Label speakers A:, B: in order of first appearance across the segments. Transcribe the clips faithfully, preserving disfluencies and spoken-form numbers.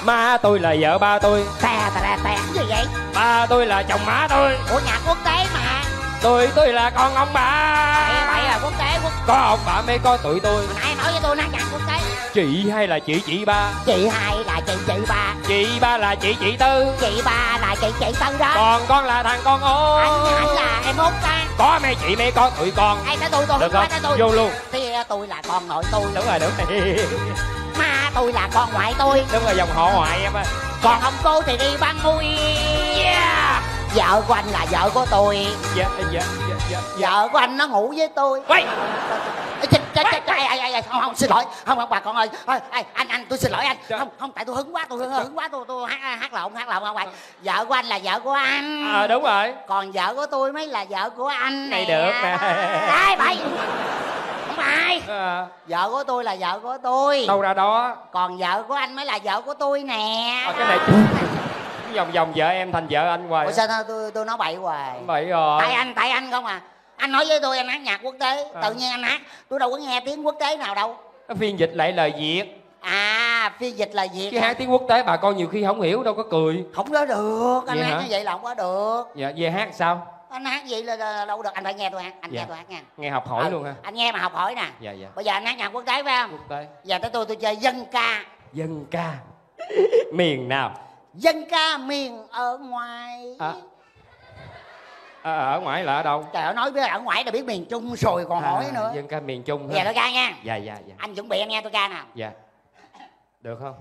A: Má tôi là vợ ba tôi.
B: Tè tè tè gì vậy?
A: Ba tôi là chồng má tôi.
B: Ủa nhạc quốc tế mà.
A: Tôi tôi là con ông bà.
B: Ê, bậy là quốc tế quốc.
A: Có ông bà mới có tụi tôi.
B: Hồi nãy nói với tôi hát nhạc quốc tế.
A: Chị hay là chị chị ba?
B: Chị hai là chị chị ba.
A: Chị ba là chị chị tư.
B: Chị ba là chị chị tư đó.
A: Còn con là thằng con út.
B: Anh anh là em út ta.
A: Có mấy chị mấy con tụi con.
B: Ai tới tôi tôi
A: được không?
B: tới tôi.
A: Vô luôn.
B: Thì tôi là con nội tôi.
A: Đúng rồi đúng rồi.
B: Má tôi là con ngoại tôi.
A: Đúng rồi, dòng họ ngoại em ơi.
B: Còn ông cô thì đi bán muối. Yeah. Vợ của anh là vợ của tôi.
A: Dạ dạ dạ dạ.
B: Vợ của anh nó ngủ với tôi.
A: Quay.
B: Chết chết chết ai ai ai không không xin lỗi không không bà con ơi anh anh tôi xin lỗi anh không không tại tôi hứng quá tôi hứng quá tôi tôi hát hát lộn hát lộn không phải vợ của anh là vợ của anh.
A: À đúng rồi.
B: Còn vợ của tôi mới là vợ của anh
A: này được nè.
B: ai bậy không phải
A: à.
B: Vợ của tôi là vợ của tôi.
A: Đâu ra đó.
B: Còn vợ của anh mới là vợ của tôi nè.
A: À, cái này vòng vòng vợ em thành vợ anh hoài.
B: Ủa sao tôi tôi nói bậy hoài.
A: Bậy rồi.
B: Tại anh tại anh không à. Anh nói với tôi anh hát nhạc quốc tế à. Tự nhiên anh hát tôi đâu có nghe tiếng quốc tế nào đâu.
A: Nó phiên dịch lại lời Việt.
B: À phiên dịch là Việt.
A: Chứ hát tiếng quốc tế bà con nhiều khi không hiểu đâu có cười.
B: Không có được anh
A: vậy
B: hát
A: hả?
B: Như vậy là không có được.
A: Dạ về hát sao?
B: Anh hát vậy là, là đâu được anh phải nghe tôi hát anh dạ. Nghe tôi hát nha.
A: Nghe học hỏi ừ. luôn ha.
B: Anh nghe mà học hỏi nè.
A: Dạ dạ.
B: Bây giờ anh hát nhạc quốc tế phải không?
A: Quốc tế.
B: Giờ tới tôi tôi chơi dân ca.
A: Dân ca. Miền nào?
B: Dân ca miền ở ngoài.
A: À. À, ở ngoài là ở đâu?
B: Trời ơi nói với ở ngoài là biết miền Trung rồi còn à, hỏi nữa.
A: Dân ca miền Trung.
B: Giờ tôi ca nha.
A: Dạ dạ dạ.
B: Anh chuẩn bị anh nghe tôi ca nào.
A: Dạ. Được không?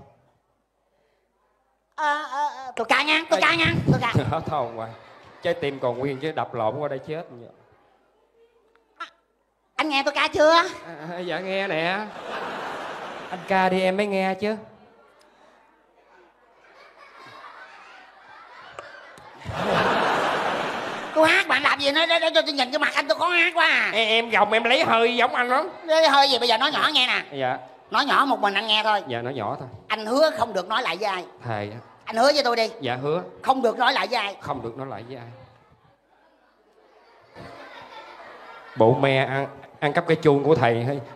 B: À, à, à, tôi ca nha, tôi ca nha, tôi ca.
A: Hết hồn hoài. Trái tim còn nguyên chứ đập lộn qua đây chết.
B: À, anh nghe tôi ca chưa?
A: À, dạ nghe nè. Anh ca đi em mới nghe chứ.
B: Tôi hát bạn làm gì nữa để, để cho tôi nhìn cái mặt anh tôi khó hát quá à.
A: Em, em gồng em lấy hơi giống anh lắm.
B: Lấy hơi gì bây giờ nói nhỏ nghe nè.
A: Dạ.
B: Nói nhỏ một mình anh nghe thôi.
A: Dạ nói nhỏ thôi.
B: Anh hứa không được nói lại với ai.
A: Thầy.
B: Anh hứa với tôi đi.
A: Dạ hứa.
B: Không được nói lại với ai.
A: Không được nói lại với ai. Bộ me ăn ăn cắp cái chuông của thầy hay.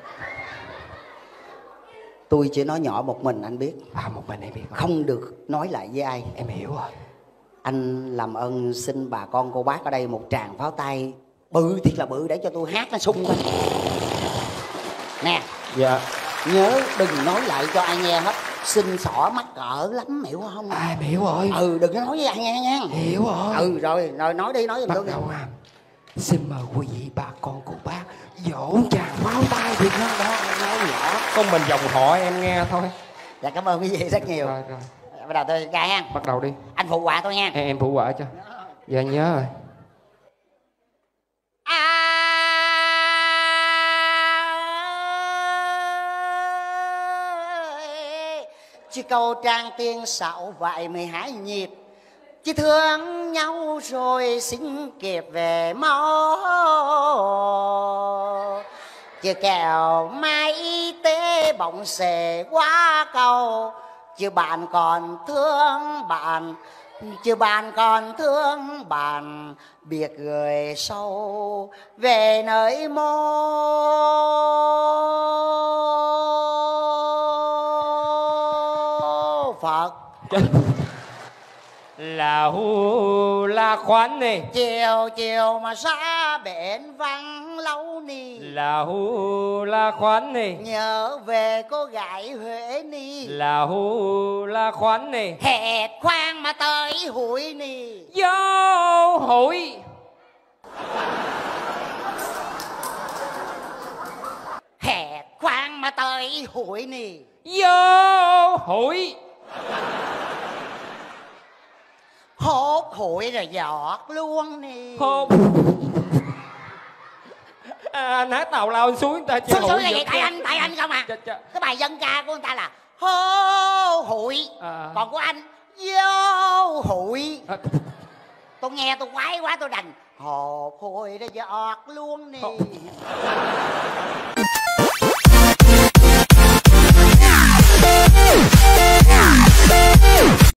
B: Tôi chỉ nói nhỏ một mình anh biết.
A: À một mình em biết.
B: Không được nói lại với ai.
A: Em hiểu rồi.
B: Anh làm ơn xin bà con cô bác ở đây một tràng pháo tay bự thiệt là bự để cho tôi hát nó sung lên. Nè.
A: Dạ.
B: Nhớ đừng nói lại cho ai nghe hết. Xin xỏ mắc cỡ lắm hiểu không?
A: À em hiểu rồi.
B: Ừ đừng có nói với ai nghe nha.
A: Hiểu rồi.
B: Ừ rồi rồi nói đi nói giùm tôi.
A: Bắt đầu à. Xin mời quý vị bà con cô bác vỗ tràng pháo tay thiệt hơn đó. Nói nhỏ. Con mình dòng họ em nghe thôi.
B: Dạ cảm ơn quý vị rất nhiều. Rồi rồi. Bắt đầu tôi ca nha.
A: Bắt đầu đi.
B: Anh phụ họa tôi nha.
A: Em, em phụ họa cho. Dạ nhớ rồi.
B: À... Chỉ câu trang tiên xạo vài mười hai nhịp. Chỉ thương nhau rồi xin kịp về máu. Chỉ kèo mai y tế bỗng xề quá cầu. Chứ bạn còn thương bạn. Chứ bạn còn thương bạn. Biệt người sâu về nơi mô Phật.
A: Là hu la khoán nè.
B: Chiều chiều mà xa bến vắng lâu nì.
A: Là hu la khoán nè.
B: Nhớ về cô gái Huế nì.
A: Là hu la khoán nè.
B: Hẹt khoan mà tới hụi nì.
A: Vô hụi.
B: Hẹt khoan mà tới hụi nì.
A: Vô hụi.
B: Hốt hụi rồi giọt luôn nè.
A: Hốt. À, anh hát tàu lao xuống ta
B: xuống xuống là vậy tại anh tại anh không à. Chà, chà. Cái bài dân ca của người ta là hô hụi à. Còn của anh vô hụi à. Tôi nghe tôi quái quá tôi đành hột hụi rồi giọt luôn nè. Hô.